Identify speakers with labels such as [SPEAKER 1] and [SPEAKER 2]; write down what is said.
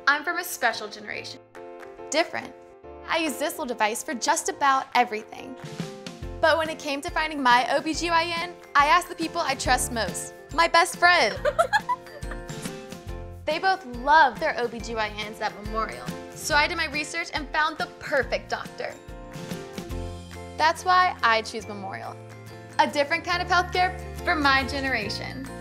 [SPEAKER 1] I'm from a special generation.
[SPEAKER 2] Different. I use this little device for just about everything. But when it came to finding my OBGYN, I asked the people I trust most, my best friend. They both love their OBGYNs at Memorial. So I did my research and found the perfect doctor. That's why I choose Memorial. A different kind of healthcare for my generation.